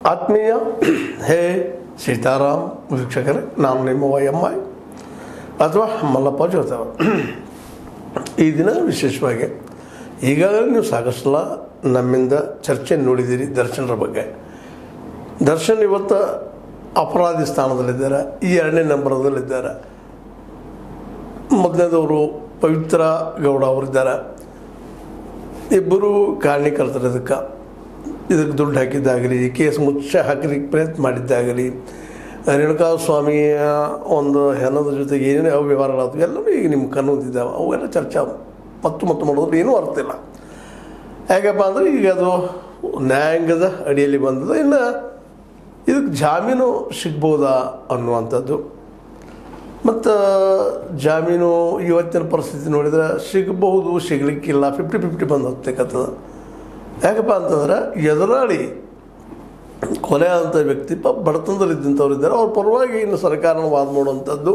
ಆತ್ಮೀಯ ಹೇ ಸೀತಾರಾಮ್ ವೀಕ್ಷಕರೇ, ನಾನು ನಿಮ್ಮ YMI ಅಥವಾ ಮಲ್ಲಪ್ಪ ಜೋತವ. ಈ ದಿನ ವಿಶೇಷವಾಗಿ ಈಗಾಗಲೇ ನೀವು ಸಾಕಷ್ಟು ನಮ್ಮಿಂದ ಚರ್ಚೆ ನೋಡಿದ್ದೀರಿ ದರ್ಶನರ ಬಗ್ಗೆ. ದರ್ಶನ್ ಇವತ್ತು ಅಪರಾಧಿ ಸ್ಥಾನದಲ್ಲಿದ್ದಾರೆ, ಈ 2ನೇ ನಂಬರದಲ್ಲಿದ್ದಾರೆ. ಮೊದಲನೇದವರು ಪವಿತ್ರ ಗೌಡ ಅವರಿದ್ದಾರೆ. ಇಬ್ಬರು ಕಾರಣೀಕರ್ತರು. ಇದಕ್ಕೆ ದುಡ್ಡು ಹಾಕಿದ್ದಾಗಲಿ, ಕೇಸ್ ಮುಚ್ಚ ಹಾಕಲಿಕ್ಕೆ ಪ್ರಯತ್ನ ಮಾಡಿದ್ದಾಗಲಿ, ರೇಣುಕಾ ಸ್ವಾಮಿಯ ಒಂದು ಹೆಣದ ಜೊತೆಗೆ ಏನೇನು ಅವ್ಯವಹಾರಗಳಾದವು ಎಲ್ಲವೂ ಈಗ ನಿಮ್ಮ ಕಣ್ಣುದಿದ್ದಾವೆ. ಅವೆಲ್ಲ ಚರ್ಚೆ ಮತ್ತು ಮಾಡೋದು ಏನೂ ಅರ್ಥ ಇಲ್ಲ. ಯಾಕಪ್ಪ ಅಂದರೆ ಈಗ ಅದು ನ್ಯಾಯಾಂಗದ ಅಡಿಯಲ್ಲಿ ಬಂದದ. ಇನ್ನು ಇದಕ್ಕೆ ಜಾಮೀನು ಸಿಗ್ಬೋದಾ ಅನ್ನುವಂಥದ್ದು. ಮತ್ತು ಜಾಮೀನು ಇವತ್ತಿನ ಪರಿಸ್ಥಿತಿ ನೋಡಿದರೆ ಸಿಗಬಹುದು, ಸಿಗಲಿಕ್ಕಿಲ್ಲ, 50-50 ಬಂದು ಹೋಗ್ತಕ್ಕಂಥದ್ದು. ಯಾಕಪ್ಪ ಅಂತಂದ್ರೆ ಎದುರಾಳಿ ಕೊಲೆ ಆದಂಥ ವ್ಯಕ್ತಿ ಬಡತನದಲ್ಲಿದ್ದಂಥವ್ರು ಇದ್ದಾರೆ. ಅವ್ರ ಪರವಾಗಿ ಇನ್ನು ಸರ್ಕಾರನ ವಾದ ಮಾಡುವಂಥದ್ದು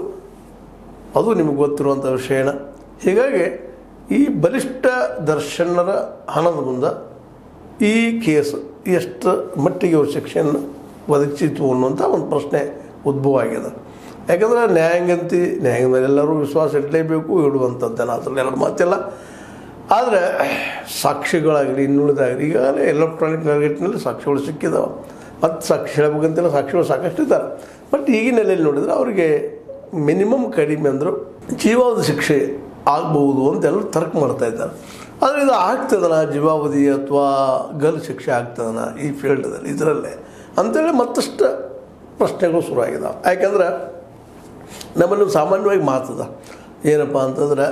ಅದು ನಿಮಗೆ ಗೊತ್ತಿರುವಂಥ ವಿಷಯನ. ಹೀಗಾಗಿ ಈ ಬಲಿಷ್ಠ ದರ್ಶನರ ಹಣದ ಮುಂದೆ ಈ ಕೇಸ್ ಎಷ್ಟು ಮಟ್ಟಿಗೆ ಅವ್ರ ಶಿಕ್ಷೆಯನ್ನು ಒದಗಿಸಿತು ಅನ್ನುವಂಥ ಒಂದು ಪ್ರಶ್ನೆ ಉದ್ಭವ ಆಗಿದೆ. ಯಾಕಂದರೆ ನ್ಯಾಯಾಂಗ ಮೇಲೆ ಎಲ್ಲರೂ ವಿಶ್ವಾಸ ಇಡಲೇಬೇಕು, ಇಡುವಂಥದ್ದನ್ನು ಅದರಲ್ಲಿ ಎರಡು ಮಾತಿಲ್ಲ. ಆದರೆ ಸಾಕ್ಷಿಗಳಾಗಲಿ ಇನ್ನುಳಿದಾಗಲಿ ಈಗಾಗಲೇ ಎಲೆಕ್ಟ್ರಾನಿಕ್ ನೆಲೆಗಟ್ಟಿನಲ್ಲಿ ಸಾಕ್ಷಿಗಳು ಸಿಕ್ಕಿದ್ದಾವೆ. ಮತ್ತು ಸಾಕ್ಷಿ ಹೇಳಬೇಕಂತೆಲ್ಲ ಸಾಕ್ಷಿಗಳು ಸಾಕಷ್ಟು ಇದ್ದಾರೆ. ಬಟ್ ಈಗಿನ ನೆಲೆಯಲ್ಲಿ ನೋಡಿದರೆ ಅವರಿಗೆ ಮಿನಿಮಮ್ ಕಡಿಮೆ ಅಂದರೂ ಜೀವಾವಧಿ ಶಿಕ್ಷೆ ಆಗ್ಬೋದು ಅಂತ ಎಲ್ಲರೂ ತರ್ಕ ಮಾಡ್ತಾಯಿದ್ದಾರೆ. ಆದರೆ ಇದು ಆಗ್ತದನ ಜೀವಾವಧಿ ಅಥವಾ ಗಲ್ ಶಿಕ್ಷೆ ಆಗ್ತದನ ಈ ಫೀಲ್ಡ್ದಲ್ಲಿ ಇದರಲ್ಲೇ ಅಂಥೇಳಿ ಮತ್ತಷ್ಟು ಪ್ರಶ್ನೆಗಳು ಶುರುವಾಗಿದ್ದಾವೆ. ಯಾಕೆಂದ್ರೆ ನಮ್ಮಲ್ಲಿ ಸಾಮಾನ್ಯವಾಗಿ ಮಾತದ ಏನಪ್ಪ ಅಂತಂದ್ರೆ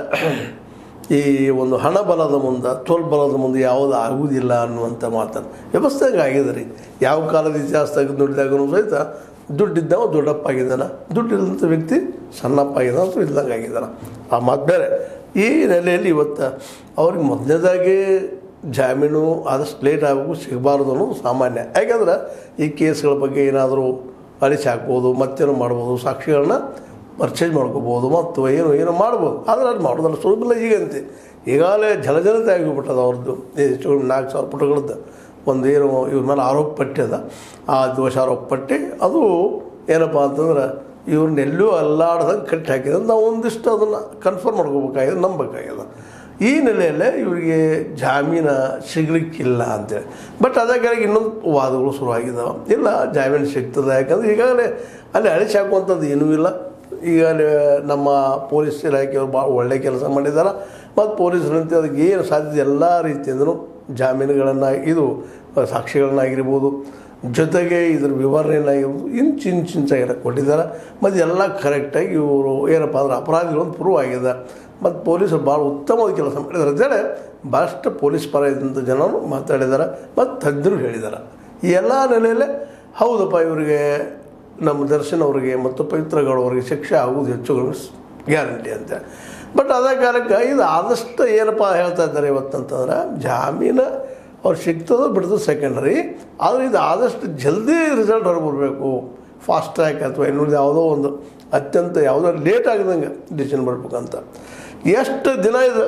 ಈ ಒಂದು ಹಣ ಬಲದ ಮುಂದೆ ಬಲದ ಮುಂದೆ ಯಾವುದು ಆಗುವುದಿಲ್ಲ ಅನ್ನುವಂಥ ಮಾತನ್ನು ವ್ಯವಸ್ಥೆಗೆ ಆಗಿದೆ ರೀ. ಯಾವ ಕಾಲದ ಇತಿಹಾಸದಾಗ ನೋಡಿದಾಗೂ ಸಹಿತ ದುಡ್ಡಿದ್ದವ ದೊಡ್ಡಪ್ಪ ಆಗಿದ್ದಾನೆ, ದುಡ್ಡಿಲ್ಲಂಥ ವ್ಯಕ್ತಿ ಸಣ್ಣಪ್ಪ ಆಗಿದ್ದಾನೆ ಅಥವಾ ಇಲ್ದಂಗೆ ಆಗಿದ್ದಾನೆ. ಆ ಮಾತು ಬೇರೆ. ಈ ನೆಲೆಯಲ್ಲಿ ಇವತ್ತು ಅವ್ರಿಗೆ ಮೊದಲನೇದಾಗಿ ಜಾಮೀನು ಆದಷ್ಟು ಲೇಟ್ ಆಗಬೇಕು, ಸಿಗಬಾರ್ದು ಅನ್ನೋದು ಸಾಮಾನ್ಯ. ಯಾಕೆಂದ್ರೆ ಈ ಕೇಸ್ಗಳ ಬಗ್ಗೆ ಏನಾದರೂ ಅಳಿಸಿ ಹಾಕ್ಬೋದು, ಮತ್ತೇನೋ ಮಾಡ್ಬೋದು, ಸಾಕ್ಷಿಗಳನ್ನ ಪರ್ಚೇಸ್ ಮಾಡ್ಕೋಬೋದು ಮತ್ತು ಏನೋ ಮಾಡ್ಬೋದು. ಆದರೆ ಅದು ಮಾಡೋದಲ್ಲ ಸುಲಭ. ಈಗಂತೆ ಈಗಾಗಲೇ ಜಲಜನತೆ ಆಗಿಬಿಟ್ಟದ ಅವ್ರದ್ದು 4,000 ಪುಟಗಳದ್ದು ಒಂದು ಏನು ಇವ್ರ ಮೇಲೆ ಆರೋಪ ಪಟ್ಟಿ ಅದ. ಆ ದೋಷಾರೋಪ ಪಟ್ಟಿ ಅದು ಏನಪ್ಪ ಅಂತಂದ್ರೆ ಇವ್ರನ್ನೆಲ್ಲೂ ಅಲ್ಲಾಡ್ದಂಗೆ ಕಟ್ಟಿ ಹಾಕಿದ್ರೆ ನಾವು ಒಂದಿಷ್ಟು ಅದನ್ನು ಕನ್ಫರ್ಮ್ ಮಾಡ್ಕೋಬೇಕಾಗಿದೆ, ನಂಬಬೇಕಾಗಿದೆ. ಈ ನೆಲೆಯಲ್ಲೇ ಇವರಿಗೆ ಜಾಮೀನು ಸಿಗಲಿಕ್ಕಿಲ್ಲ ಅಂತೇಳಿ. ಬಟ್ ಅದಕ್ಕಾಗಿ ಇನ್ನೊಂದು ವಾದಗಳು ಶುರುವಾಗಿದ್ದಾವೆ. ಇಲ್ಲ, ಜಾಮೀನು ಸಿಗ್ತದೆ. ಯಾಕಂದ್ರೆ ಈಗಾಗಲೇ ಅಲ್ಲಿ ಅಳಿಸಿ ಹಾಕುವಂಥದ್ದು ಏನೂ ಇಲ್ಲ. ಈಗಾಗಲೇ ನಮ್ಮ ಪೊಲೀಸ್ ಇಲಾಖೆಯವರು ಭಾಳ ಒಳ್ಳೆಯ ಕೆಲಸ ಮಾಡಿದ್ದಾರೆ. ಮತ್ತು ಪೊಲೀಸರಂತೆ ಅದಕ್ಕೆ ಏನು ಸಾಧ್ಯತೆ ಎಲ್ಲ ರೀತಿಯಿಂದಲೂ ಜಾಮೀನುಗಳನ್ನು ಇದು ಸಾಕ್ಷಿಗಳನ್ನಾಗಿರ್ಬೋದು, ಜೊತೆಗೆ ಇದ್ರ ವಿವರಣೆಯನ್ನಾಗಿರ್ಬೋದು ಇಂಚಿಂಚಾಗೆಲ್ಲ ಕೊಟ್ಟಿದ್ದಾರೆ. ಮತ್ತು ಎಲ್ಲ ಕರೆಕ್ಟಾಗಿ ಇವರು ಏನಪ್ಪ ಅಂದ್ರೆ ಅಪರಾಧಿಗಳು ಅಂತ ಪ್ರೂವ್ ಆಗಿದೆ. ಮತ್ತು ಪೊಲೀಸರು ಭಾಳ ಉತ್ತಮವಾದ ಕೆಲಸ ಮಾಡಿದ್ದಾರೆ ಅಂತೇಳಿ ಭಾಳಷ್ಟು ಪೊಲೀಸ್ ಪರ ಇದ್ದಂಥ ಜನರು ಮಾತಾಡಿದ್ದಾರೆ ಮತ್ತು ತಜ್ಞರು ಹೇಳಿದ್ದಾರೆ. ಈ ಎಲ್ಲ ನೆಲೆಯಲ್ಲೇ ಹೌದಪ್ಪ ಇವರಿಗೆ ನಮ್ಮ ದರ್ಶನ್ ಅವರಿಗೆ ಮತ್ತು ಪವಿತ್ರಗೌಡ ಅವರಿಗೆ ಶಿಕ್ಷೆ ಆಗುವುದು ಹೆಚ್ಚು ಗ್ಯಾರಂಟಿ ಅಂತ. ಬಟ್ ಅದೇ ಕಾಲಕ್ಕೆ ಇದು ಆದಷ್ಟು ಏನಪ್ಪ ಹೇಳ್ತಾ ಇದ್ದಾರೆ ಇವತ್ತಂತಂದ್ರೆ ಜಾಮೀನು ಅವ್ರು ಸಿಗ್ತದೋ ಬಿಡ್ತದೆ ಸೆಕೆಂಡ್ರಿ. ಆದರೆ ಇದು ಆದಷ್ಟು ಜಲ್ದಿ ರಿಸಲ್ಟ್ ಹೊರಬರಬೇಕು, ಫಾಸ್ಟ್ ಟ್ರ್ಯಾಕ್ ಅಥವಾ ಇನ್ನೊಂದು ಯಾವುದೋ ಒಂದು ಅತ್ಯಂತ ಯಾವುದೋ ಲೇಟ್ ಆಗಿದಂಗೆ ಡಿಸಿಷನ್ ಬರ್ಬೇಕಂತ. ಎಷ್ಟು ದಿನ ಇದು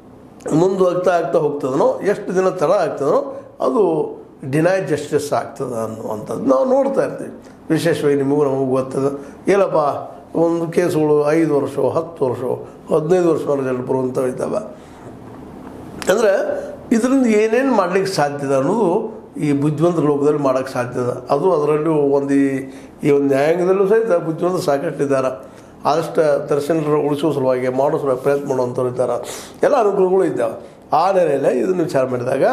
ಮುಂದುವಗ್ತಾ ಹೋಗ್ತದನೋ, ಎಷ್ಟು ದಿನ ತಡ ಆಗ್ತದನೋ ಅದು ಡಿನೈ ಜಸ್ಟಿಸ್ ಆಗ್ತದೆ ಅನ್ನುವಂಥದ್ದು ನಾವು ನೋಡ್ತಾ ಇರ್ತೀವಿ. ವಿಶೇಷವಾಗಿ ನಮಗೂ ಗೊತ್ತದ. ಏನಪ್ಪ ಒಂದು ಕೇಸುಗಳು 5 ವರ್ಷ 10 ವರ್ಷ 15 ವರ್ಷ ರಿಸಲ್ಟ್ ಬರುವಂಥವು ಇದ್ದಾವೆ. ಅಂದರೆ ಇದರಿಂದ ಏನೇನು ಮಾಡ್ಲಿಕ್ಕೆ ಸಾಧ್ಯದ ಅನ್ನೋದು ಈ ಬುದ್ಧಿವಂತ ಲೋಕದಲ್ಲಿ ಮಾಡೋಕ್ಕೆ ಸಾಧ್ಯದ. ಅದು ಅದರಲ್ಲೂ ಈ ಒಂದು ನ್ಯಾಯಾಂಗದಲ್ಲೂ ಸಹಿತ ಬುದ್ಧಿವಂತರು ಸಾಕಷ್ಟಿದ್ದಾರೆ. ಆದಷ್ಟು ದರ್ಶನರ ಉಳಿಸೋ ಸಲುವಾಗಿ ಮಾಡೋ ಸಲುವಾಗಿ ಪ್ರಯತ್ನ ಮಾಡುವಂಥವ್ರು ಇದ್ದಾರೆ. ಎಲ್ಲ ಅನುಕೂಲಗಳು ಇದ್ದಾವೆ. ಆ ನೆಲೆಯಲ್ಲಿ ಇದನ್ನು ವಿಚಾರ ಮಾಡಿದಾಗ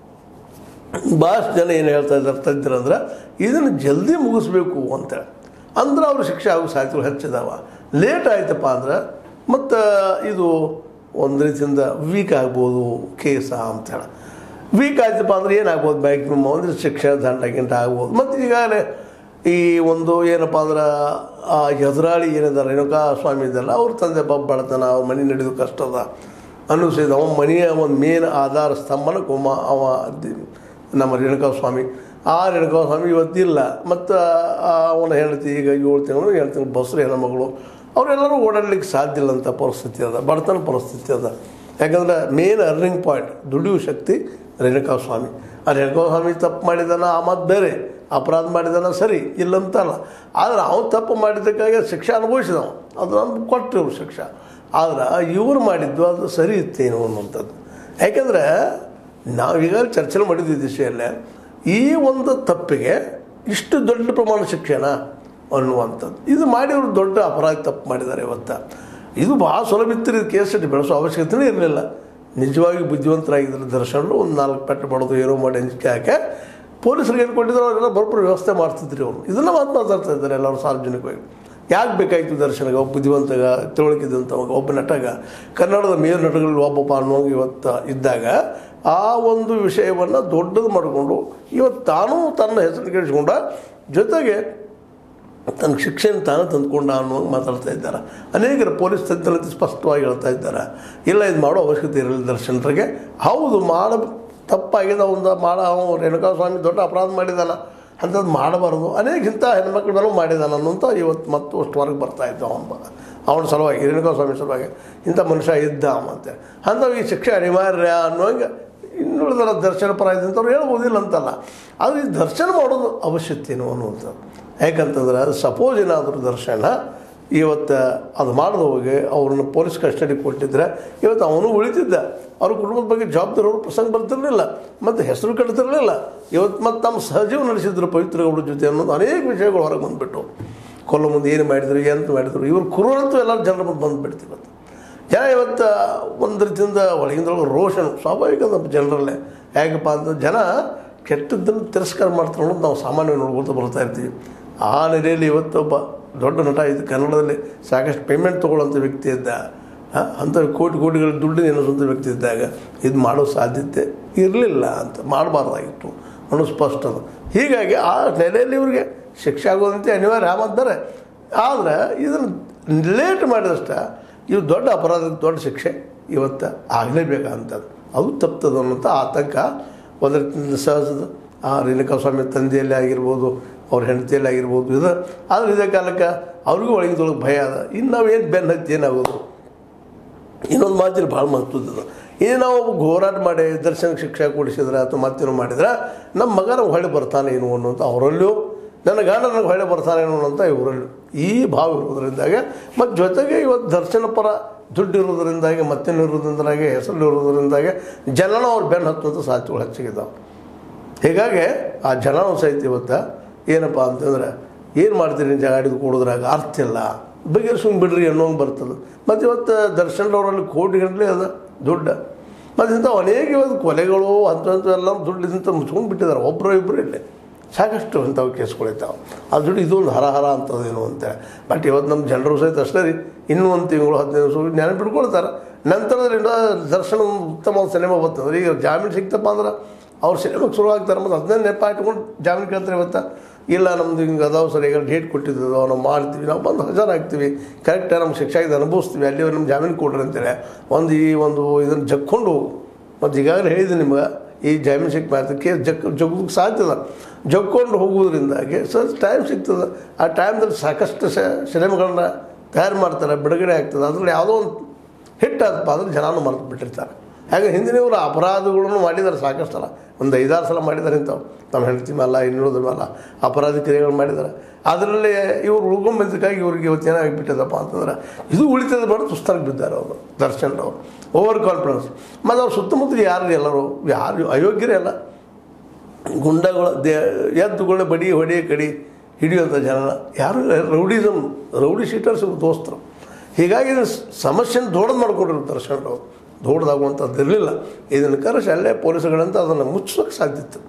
ಭಾಳಷ್ಟು ಜನ ಏನು ಹೇಳ್ತಾ ಇದ್ದಾರೆ ತಜ್ಞರಂದ್ರೆ ಇದನ್ನು ಜಲ್ದಿ ಮುಗಿಸ್ಬೇಕು ಅಂತೇಳಿ. ಅಂದ್ರೆ ಅವ್ರ ಶಿಕ್ಷೆ ಆಗೋ ಸಾಧ್ಯತೆಗಳು ಹೆಚ್ಚಿದಾವೆ. ಲೇಟ್ ಆಯ್ತಪ್ಪ ಅಂದ್ರೆ ಮತ್ತು ಇದು ಒಂದು ರೀತಿಯಿಂದ ವೀಕ್ ಆಗ್ಬೋದು ಕೇಸ ಅಂತೇಳಿ. ವೀಕ್ ಆಯ್ತಪ್ಪ ಅಂದ್ರೆ ಏನಾಗ್ಬೋದು, ಮ್ಯಾಕ್ಸಿಮಮ್ ಅಂದರೆ ಶಿಕ್ಷೆ ದಂಡ ಆಗ್ಬೋದು. ಮತ್ತು ಈಗಾಗಲೇ ಈ ಒಂದು ಏನಪ್ಪ ಅಂದ್ರೆ ಎದುರಾಳಿ ಏನಿದ್ದಾರೆ ರೇಣುಕಾ ಸ್ವಾಮಿ ಇದೆಲ್ಲ ಅವ್ರ ತಂದೆ ಬಡತನ, ಅವ್ರ ಮನೆ ನಡೆಯೋದು ಕಷ್ಟದ ಅನ್ನಿಸಿದ. ಅವನ ಮನೆಯ ಒಂದು ಮೇನ್ ಆಧಾರ ಸ್ತಂಭನ ಅವ ನಮ್ಮ ರೇಣುಕಾ ಸ್ವಾಮಿ. ಆ ರೇಣುಕಾ ಸ್ವಾಮಿ ಇವತ್ತಿಲ್ಲ. ಮತ್ತು ಅವನ ಹೆಂಡತಿ ಈಗ 7 ತಿಂಗಳು ಬಸ್ರು ಹೆಣ್ಮಗಳು ಅವರೆಲ್ಲರೂ ಓಡಾಡಲಿಕ್ಕೆ ಸಾಧ್ಯ ಇಲ್ಲ ಅಂತ ಪರಿಸ್ಥಿತಿ ಅದ, ಬಡತನ ಪರಿಸ್ಥಿತಿ ಅದ. ಯಾಕಂದರೆ ಮೇನ್ ಅರ್ನಿಂಗ್ ಪಾಯಿಂಟ್ ದುಡಿಯುವ ಶಕ್ತಿ ರೇಣುಕಾ ಸ್ವಾಮಿ. ಆ ರೇಣುಕಾ ಸ್ವಾಮಿ ತಪ್ಪು ಮಾಡಿದಾನ ಆ ಮಾತು ಬೇರೆ. ಅಪರಾಧ ಮಾಡಿದಾನ ಸರಿ ಇಲ್ಲಂತಲ್ಲ, ಆದರೆ ಅವನು ತಪ್ಪು ಮಾಡಿದ್ದಕ್ಕಾಗಿ ಶಿಕ್ಷೆ ಅನುಭವಿಸಿದವ, ಅದು ನಮ್ಗೆ ಕೊಟ್ಟರು ಶಿಕ್ಷೆ. ಆದ್ರೆ ಇವರು ಮಾಡಿದ್ದು ಅದು ಸರಿ ಇತ್ತೇನು ಅನ್ನುವಂಥದ್ದು. ಯಾಕೆಂದರೆ ನಾವೀಗ ಚರ್ಚೆ ಮಾಡಿದ್ವಿ ದಿಶೆಯಲ್ಲೇ ಈ ಒಂದು ತಪ್ಪಿಗೆ ಇಷ್ಟು ದೊಡ್ಡ ಪ್ರಮಾಣ ಶಿಕ್ಷೆನಾ ಅನ್ನುವಂಥದ್ದು. ಇದು ಮಾಡಿದ್ರು ದೊಡ್ಡ ಅಪರಾಧ ತಪ್ಪು ಮಾಡಿದ್ದಾರೆ ಇವತ್ತು. ಇದು ಭಾಳ ಸುಲಭ ಇತ್ತು, ಇದು ಕೇಸ್ ಬೆಳೆಸೋ ಅವಶ್ಯಕತೆಯೇ ಇರಲಿಲ್ಲ. ನಿಜವಾಗಿ ಬುದ್ಧಿವಂತರಾಗಿದ್ದರು ದರ್ಶನರು. ಒಂದು 4 ಪೆಟ್ಟು ಬಡೋದು ಏನೋ ಮಾಡಿ ಅಂಜಿಕೆ ಹಾಕಿ ಪೊಲೀಸರಿಗೆ ಏನು ಕೊಟ್ಟಿದ್ರು ಅವರೆಲ್ಲ ಬರೋಬ್ಬರ ವ್ಯವಸ್ಥೆ ಮಾಡ್ತಿದ್ರಿ ಅವರು. ಇದನ್ನು ಮಾತಾಡ್ತಾ ಇದ್ದಾರೆ ಎಲ್ಲರೂ ಸಾರ್ವಜನಿಕವಾಗಿ. ಯಾಕೆ ಬೇಕಾಯಿತು ದರ್ಶನಗ, ಒಬ್ಬ ಬುದ್ಧಿವಂತಗ, ತಿಳುವಳಿಕಿದಂಥವಾಗ, ಒಬ್ಬ ನಟಗ, ಕನ್ನಡದ ಮೇರು ನಟಗಳಲ್ಲಿ ಒಬ್ಬಪ್ಪ ಅನ್ನೋಂಗ ಇವತ್ತು ಇದ್ದಾಗ ಆ ಒಂದು ವಿಷಯವನ್ನು ದೊಡ್ಡದು ಮಾಡಿಕೊಂಡು ಇವತ್ತು ತಾನೂ ತನ್ನ ಹೆಸರು ಕೇಳಿಸ್ಕೊಂಡ, ಜೊತೆಗೆ ತನ್ನ ಶಿಕ್ಷೆಯನ್ನು ತಾನೇ ತಂದುಕೊಂಡ ಅನ್ನೋಂಗೆ ಮಾತಾಡ್ತಾ ಇದ್ದಾರೆ. ಅನೇಕರು ಪೊಲೀಸ್ ತಜ್ಞರಲ್ಲಿ ಸ್ಪಷ್ಟವಾಗಿ ಹೇಳ್ತಾ ಇದ್ದಾರೆ, ಇಲ್ಲ ಇದು ಮಾಡೋ ಅವಶ್ಯಕತೆ ಇರಲಿಲ್ಲ ದರ್ಶನರಿಗೆ. ಹೌದು, ತಪ್ಪಾಗಿದೆ, ಒಂದು ರೇಣುಕಾಸ್ವಾಮಿ ದೊಡ್ಡ ಅಪರಾಧ ಮಾಡಿದಾನ, ಅಂಥದ್ದು ಮಾಡಬಾರ್ದು, ಅನೇಕ ಇಂಥ ಹೆಣ್ಮಕ್ಳ ಮೇಲೂ ಮಾಡಿದಾನ ಅನ್ನೋಂಥ ಇವತ್ತು ಮತ್ತು ಅಷ್ಟುವರೆಗೆ ಬರ್ತಾಯಿದ್ದ ಅವನ ಸಲುವಾಗಿ, ರೇಣುಕಾಸ್ವಾಮಿ ಸಲುವಾಗಿ ಇಂಥ ಮನುಷ್ಯ ಇದ್ದ ಮತ್ತು ಅಂಥವು ಈ ಶಿಕ್ಷೆ ಅನಿವಾರ್ಯ ಅನ್ನೋಂಗೆ ಇನ್ನುಳಿದ ದರ್ಶನ ಪರ ಇದ್ದಂಥವ್ರು ಹೇಳ್ಬೋದಿಲ್ಲ ಅಂತಲ್ಲ. ಆದರೆ ಈ ದರ್ಶನ ಮಾಡೋದು ಅವಶ್ಯಕತೆಯೇನು ಅನ್ನುವಂಥದ್ದು. ಯಾಕಂತಂದ್ರೆ ಸಪೋಸ್ ಏನಾದರೂ ದರ್ಶನ ಇವತ್ತು ಅದು ಮಾಡಿದ ಹೋಗಿ ಅವ್ರನ್ನ ಪೊಲೀಸ್ ಕಸ್ಟಡಿಗೆ ಕೊಟ್ಟಿದ್ರೆ ಇವತ್ತು ಅವನು ಉಳಿತಿದ್ದ, ಅವ್ರ ಕುಟುಂಬದ ಬಗ್ಗೆ ಜವಾಬ್ದಾರಿ ಅವರು ಪ್ರಸಂಗ ಬರ್ತಿರಲಿಲ್ಲ, ಮತ್ತು ಹೆಸರು ಕೆಡ್ತಿರಲಿಲ್ಲ. ಇವತ್ತು ಮತ್ತು ತಮ್ಮ ಸಹಜೀವ ನಡೆಸಿದ್ರು ಪವಿತ್ರಗೌಡರ ಜೊತೆ ಅನ್ನೋದು ಅನೇಕ ವಿಷಯಗಳು ಹೊರಗೆ ಬಂದುಬಿಟ್ಟು, ಕೊಲ್ಲ ಮುಂದೆ ಏನು ಮಾಡಿದ್ರು, ಎಂತ ಮಾಡಿದ್ರು, ಇವರು ಕುರುರಂತೂ ಎಲ್ಲರೂ ಜನರ ಮುಂದೆ ಬಂದುಬಿಡ್ತು. ಇವತ್ತು ಜನ ಇವತ್ತು ಒಂದು ರೀತಿಯಿಂದ ಒಳಗಿಂದೊಳಗೆ ರೋಷನ್ ಸ್ವಾಭಾವಿಕ ನಮ್ಮ ಜನರಲ್ಲೇ. ಯಾಕಪ್ಪ ಅಂತ ಜನ ಕೆಟ್ಟದ್ದನ್ನು ತಿರಸ್ಕಾರ ಮಾಡ್ತಾರೆ ಅನ್ನೋದು ನಾವು ಸಾಮಾನ್ಯವಾಗಿ ನೋಡ್ಕೊಳ್ತಾ ಬರ್ತಾ ಇರ್ತೀವಿ. ಆ ನೆಲೆಯಲ್ಲಿ ಇವತ್ತೊಬ್ಬ ದೊಡ್ಡ ನಟ ಇದು ಕನ್ನಡದಲ್ಲಿ ಸಾಕಷ್ಟು ಪೇಮೆಂಟ್ ತೊಗೊಳ್ಳೋಂಥ ವ್ಯಕ್ತಿ ಇದ್ದ, ಅಂಥ ಕೋಟಿಗಳ ದುಡ್ಡು ಎನಿಸುವಂಥ ವ್ಯಕ್ತಿ ಇದ್ದಾಗ ಇದು ಮಾಡೋ ಸಾಧ್ಯತೆ ಇರಲಿಲ್ಲ ಅಂತ, ಮಾಡಬಾರ್ದಾಗಿತ್ತು ಅನ್ನೋ ಸ್ಪಷ್ಟ ಅದು. ಹೀಗಾಗಿ ಆ ನೆಲೆಯಲ್ಲಿ ಇವ್ರಿಗೆ ಶಿಕ್ಷೆ ಆಗೋದಂತೆ ಅನಿವಾರ್ಯ ಮಾಡ್ತಾರೆ. ಆದರೆ ಇದನ್ನು ಲೇಟ್ ಮಾಡಿದಷ್ಟ ಇವು ದೊಡ್ಡ ಅಪರಾಧಕ್ಕೆ ದೊಡ್ಡ ಶಿಕ್ಷೆ ಇವತ್ತು ಆಗಲೇಬೇಕಂಥದ್ದು, ಅದು ತಪ್ತದ ಅನ್ನೋಂಥ ಆತಂಕ ಒಂದು ರೀತಿಯಿಂದ ಸಹಜದ. ಆ ರೇಣುಕಾಸ್ವಾಮಿ ತಂದೆಯಲ್ಲಿ ಆಗಿರ್ಬೋದು, ಅವ್ರ ಹೆಂಡತಿಯಲ್ಲಿ ಆಗಿರ್ಬೋದು ಇದು. ಆದರೆ ಇದೇ ಕಾಲಕ್ಕೆ ಅವ್ರಿಗೂ ಒಳಗಿದೊಳಗೆ ಭಯ ಅದ. ಇನ್ನು ನಾವೇನು ಬೆನ್ನು ಹತ್ತಿ ಏನಾಗೋದು, ಇನ್ನೊಂದು ಮಾತಿನ ಭಾಳ ಮಹತ್ವದ. ಇನ್ನು ನಾವು ಹೋರಾಟ ಮಾಡಿ ದರ್ಶನಕ್ಕೆ ಶಿಕ್ಷೆ ಕೊಡಿಸಿದ್ರೆ ಅಥವಾ ಮತ್ತೇನೋ ಮಾಡಿದ್ರೆ ನಮ್ಮ ಮಗ ನಮ್ಗೆ ಹೊಳೆ ಬರ್ತಾನೆ ಏನು ಅನ್ನೋಂಥ ಅವರಲ್ಲೂ, ನನ್ನ ಗಂಡ ನನಗೆ ಹೊಳೆ ಬರ್ತಾನೆ ಏನು ಅಂತ ಇವರಲ್ಲೂ ಈ ಭಾವ ಇರೋದ್ರಿಂದಾಗೆ, ಮತ್ತು ಜೊತೆಗೆ ಇವತ್ತು ದರ್ಶನ ಪರ ದುಡ್ಡು ಇರೋದ್ರಿಂದಾಗಿ, ಮತ್ತೇನಿರೋದ್ರಿಂದಾಗೆ, ಹೆಸರು ಇರೋದ್ರಿಂದಾಗೆ ಜನನ ಅವ್ರು ಬೆನ್ನು ಹತ್ತುವಂಥ ಸಾಧ್ಯತೆಗಳು ಹೆಚ್ಚಿಗಿದ್ದಾವೆ. ಹೀಗಾಗಿ ಆ ಜನನೂ ಸಹಿತ ಇವತ್ತು ಏನಪ್ಪ ಅಂತಂದ್ರೆ ಏನು ಮಾಡ್ತೀರಿ ಜಾಡಿದು ಕೊಡೋದ್ರಾಗ ಅರ್ಥ ಇಲ್ಲ, ಬಗೆಹರಿಸ್ಕೊಂಡು ಬಿಡ್ರಿ ಅನ್ನೋಂಗೆ ಬರ್ತದೆ. ಮತ್ತು ಇವತ್ತು ದರ್ಶನದವರಲ್ಲಿ ಕೋಟಿಗಟ್ಟಲೆ ಅದ ದುಡ್ಡು, ಮತ್ತು ಇಂಥ ಅನೇಕ ಇವತ್ತು ಕೊಲೆಗಳು ಅಂಥವೆಲ್ಲ ದುಡ್ಡಿಂತ ಮುಚ್ಕೊಂಡು ಬಿಟ್ಟಿದ್ದಾರೆ. ಒಬ್ಬರು ಇಬ್ಬರು ಇಲ್ಲೇ ಸಾಕಷ್ಟು ಇಂಥವು ಕೇಸ್ಗಳಿದ್ದಾವೆ. ಆ ದುಡ್ಡು ಇದೊಂದು ಹರ ಅಂತದೇನು ಅಂತೇಳಿ. ಬಟ್ ಇವತ್ತು ನಮ್ಮ ಜನರು ಸಹಿತ ಅಷ್ಟೇ ರೀ, ಇನ್ನೂ 1 ತಿಂಗಳು 15 ದಿವಸ ನೆನಪು ಬಿಟ್ಕೊಳ್ತಾರೆ. ನಂತರದಿಂದ ದರ್ಶನ ಉತ್ತಮ ಸಿನಿಮಾ ಬರ್ತಂದ್ರೆ, ಈಗ ಜಾಮೀನು ಸಿಕ್ತಪ್ಪ ಅಂದ್ರೆ ಅವ್ರು ಸಿನಿಮಾಗೆ ಶುರು ಆಗ್ತಾರೆ, ಮತ್ತು ಅದನ್ನೇ ನೆಪ ಇಟ್ಕೊಂಡು ಜಾಮೀನು ಕೇಳ್ತಾರೆ. ಇವತ್ತು ಇಲ್ಲ ನಮ್ಮದು ಹಿಂಗೆ ಅದಾವ ಸರ್, ಈಗ ಡೇಟ್ ಕೊಟ್ಟಿದ್ದು ನಾವು ಮಾಡ್ತೀವಿ, ನಾವು ಬಂದು ಹಾಜರಾಗ್ತೀವಿ, ಕರೆಕ್ಟಾಗಿ ನಮ್ಗೆ ಶಿಕ್ಷೆ ಇದು ಅನುಭವಿಸ್ತೀವಿ, ಅಲ್ಲಿ ನಮ್ಮ ಜಾಮೀನು ಕೊಡ್ರಿ ಅಂತೇಳಿ ಈ ಒಂದು ಇದನ್ನು ಜಕ್ಕೊಂಡು ಹೋಗು. ಮತ್ತು ಈಗಾಗಲೇ ಹೇಳಿದೆ ನಿಮ್ಗೆ, ಈ ಜಾಮೀನು ಸಿಕ್ಕ ಮಾಡ್ತೀವಿ ಕೇಸ್ ಜಗ್ಗೋಕ್ಕೆ ಸಾಧ್ಯದ. ಜಗ್ಕೊಂಡು ಹೋಗುವುದರಿಂದಾಗಿ ಸ್ವಲ್ಪ ಟೈಮ್ ಸಿಗ್ತದೆ. ಆ ಟೈಮ್ದಲ್ಲಿ ಸಾಕಷ್ಟು ಸಿನಿಮಾಗಳನ್ನ ತಯಾರು ಮಾಡ್ತಾರೆ, ಬಿಡುಗಡೆ ಆಗ್ತದೆ. ಅದರಲ್ಲಿ ಯಾವುದೋ ಒಂದು ಹಿಟ್ ಆದಪ್ಪ ಅಂದ್ರೆ ಜನನೂ ಮರೆತು ಬಿಟ್ಟಿರ್ತಾರೆ. ಹಾಗೆ ಹಿಂದಿನವರು ಅಪರಾಧಗಳನ್ನು ಮಾಡಿದ್ದಾರೆ ಸಾಕಷ್ಟು ಸಲ, ಒಂದು 5-6 ಸಲ ಮಾಡಿದ್ದಾರೆ ಇಂಥವು. ನಮ್ಮ ಹೆಂಡತಿ ಮೇಲೆ ಇನ್ನುಳಿದ ಮೇಲೆ ಅಪರಾಧ ಕ್ರಿಯೆಗಳು ಮಾಡಿದ್ದಾರೆ. ಅದರಲ್ಲಿ ಇವರು ಉಳ್ಕೊಂಬಂದಕ್ಕಾಗಿ ಇವ್ರಿಗೆ ಇವತ್ತು ಏನಾಗಿಬಿಟ್ಟಿದಪ್ಪ ಅಂತಂದ್ರೆ ಇದು ಉಳಿತದ ಬೇಡ ಸುಸ್ತಾಗಿ ಬಿದ್ದಾರೆ ಅವರು ದರ್ಶನರವರು. Over confidence. ಮತ್ತು ಅವ್ರು ಸುತ್ತಮುತ್ತ ಯಾರು ಎಲ್ಲರೂ ಯಾರು ಅಯೋಗ್ಯರೇ ಅಲ್ಲ, ಗುಂಡಗಳ ಎದ್ದುಗಳೇ ಬಡಿ ಹೊಡಿ ಕಡಿ ಹಿಡಿಯುವಂಥ ಜನ ಯಾರು ರೌಡಿ ಶೀಟರ್ಸ್ ದೋಸ್ತರು. ಹೀಗಾಗಿ ಸಮಸ್ಯೆನ ದೊಡ್ಡದು ಮಾಡ್ಕೊಂಡಿರೋ ದರ್ಶನರವರು, ದೊಡ್ಡದಾಗುವಂಥದ್ದು ಇರಲಿಲ್ಲ. ಇದನ್ನು ಕರೆಸಿ ಅಲ್ಲೇ ಪೊಲೀಸ್ಗಳಂತ ಅದನ್ನು ಮುಚ್ಚೋಕ್ಕೆ ಸಾಧ್ಯ ಇತ್ತು.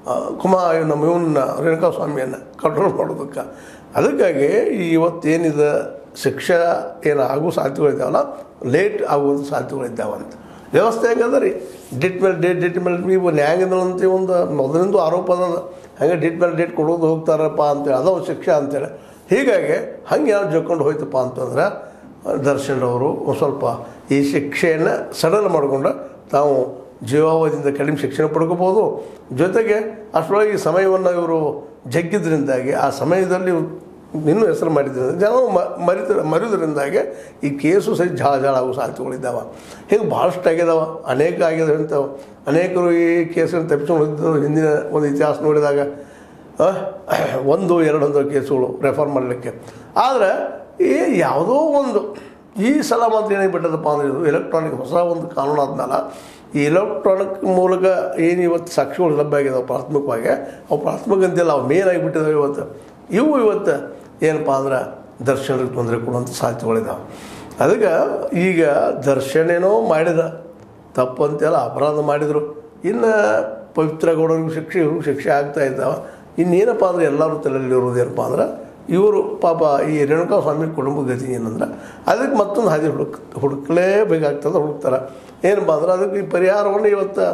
ನಮ್ಮ ಇವನ್ನ ರೇಣುಕಾಸ್ವಾಮಿಯನ್ನು ಕಂಟ್ರೋಲ್ ಮಾಡೋದಕ್ಕೆ. ಅದಕ್ಕಾಗಿ ಇವತ್ತೇನಿದೆ ಶಿಕ್ಷೆ ಏನು ಆಗೋ ಸಾಧ್ಯತೆಗಳಿದ್ದಾವಲ್ಲ, ಲೇಟ್ ಆಗುವಂಥ ಸಾಧ್ಯತೆಗಳಿದ್ದಾವಂತ. ವ್ಯವಸ್ಥೆ ಹೆಂಗದ ರೀ, ಡೇಟ್ ಮೇಲೆ ನೀವು ನ್ಯಾಯಾಂಗದಂತ ಒಂದು ಮೊದಲಿಂದ ಆರೋಪ ಅದ, ಹಂಗೆ ಡೇಟ್ ಮೇಲೆ ಡೇಟ್ ಕೊಡೋದು ಹೋಗ್ತಾರಪ್ಪ ಅಂತೇಳಿ ಅದೋ ಶಿಕ್ಷೆ ಅಂತೇಳಿ. ಹೀಗಾಗಿ ಹಂಗೆ ಯಾರು ಜಕ್ಕೊಂಡು ಹೋಯ್ತಪ್ಪ ಅಂತಂದ್ರೆ ದರ್ಶನರವರು ಒಂದು ಸ್ವಲ್ಪ ಈ ಶಿಕ್ಷೆಯನ್ನು ಸಡಲ್ ಮಾಡಿಕೊಂಡು ತಾವು ಜೀವಾವಧಿಯಿಂದ ಕಡಿಮೆ ಶಿಕ್ಷಣ ಪಡ್ಕೋಬೋದು. ಜೊತೆಗೆ ಅಷ್ಟರೊಳಗೆ ಈ ಸಮಯವನ್ನು ಇವರು ಜಗ್ಗಿದ್ರಿಂದಾಗಿ ಆ ಸಮಯದಲ್ಲಿ ಇನ್ನೂ ಹೆಸರು ಮಾಡಿದ್ರಿಂದ ಜನ ಮರಿದ್ರಿಂದಾಗೆ ಈ ಕೇಸು ಸಹಿತ ಜಾಳ ಆಗೋ ಸಾಧ್ಯತೆಗಳಿದ್ದಾವೆ. ಹೀಗೆ ಭಾಳಷ್ಟು ಆಗಿದಾವ, ಅನೇಕ ಆಗಿದಾವೆ ಇಂಥವು. ಅನೇಕರು ಈ ಕೇಸನ್ನು ತಪ್ಪಿಸ್ಕೊಂಡು ಹೋಗಿದ್ದು ಹಿಂದಿನ ಒಂದು ಇತಿಹಾಸ ನೋಡಿದಾಗ ಒಂದು ಕೇಸುಗಳು ರೆಫರ್ ಮಾಡಲಿಕ್ಕೆ. ಆದರೆ ಯಾವುದೋ ಒಂದು ಈ ಸಲ ಮಾತ್ರ ಏನಾಗಿಬಿಟ್ಟದಪ್ಪ ಅಂದರೆ ಇದು ಎಲೆಕ್ಟ್ರಾನಿಕ್ ಹೊಸ ಒಂದು ಕಾನೂನು ಆದಮೇಲೆ ಈ ಎಲೆಕ್ಟ್ರಾನಿಕ್ ಮೂಲಕ ಏನು ಇವತ್ತು ಸಾಕ್ಷಿಗಳು ಲಭ್ಯ ಆಗಿದಾವೆ ಪ್ರಾಥಮಿಕವಾಗಿ, ಅವು ಪ್ರಾಥಮಿಕ ಅಂತೆಲ್ಲ ಅವು ಮೇನ್ ಆಗಿಬಿಟ್ಟಿದ್ದಾವೆ. ಇವತ್ತು ಏನಪ್ಪ ಅಂದ್ರೆ ದರ್ಶನಕ್ಕೆ ತೊಂದರೆ ಕೊಡುವಂಥ ಸಾಧ್ಯತೆಗಳಿದ್ದಾವೆ. ಅದಕ್ಕೆ ಈಗ ದರ್ಶನೇನೋ ಮಾಡಿದ ತಪ್ಪು ಅಂತೆಲ್ಲ ಅಪರಾಧ ಮಾಡಿದರು, ಇನ್ನು ಪವಿತ್ರ ಗೌಡರಿಗೂ ಶಿಕ್ಷೆ ಆಗ್ತಾ ಇದ್ದಾವೆ. ಇನ್ನೇನಪ್ಪ ಅಂದರೆ ಎಲ್ಲರೂ ತಲೆಯಲ್ಲಿರೋದು ಏನಪ್ಪ ಅಂದ್ರೆ ಇವರು ಪಾಪ ಈ ರೇಣುಕಾ ಸ್ವಾಮಿ ಕುಟುಂಬದ ಗತಿ ಏನಂದ್ರೆ ಅದಕ್ಕೆ ಮತ್ತೊಂದು ಹಾದಿ ಹುಡುಕಲೇಬೇಕಾಗ್ತದೆ, ಹುಡುಕ್ತಾರೆ. ಏನಪ್ಪ ಅಂದ್ರೆ ಅದಕ್ಕೆ ಈ ಪರಿಹಾರವನ್ನು ಇವತ್ತು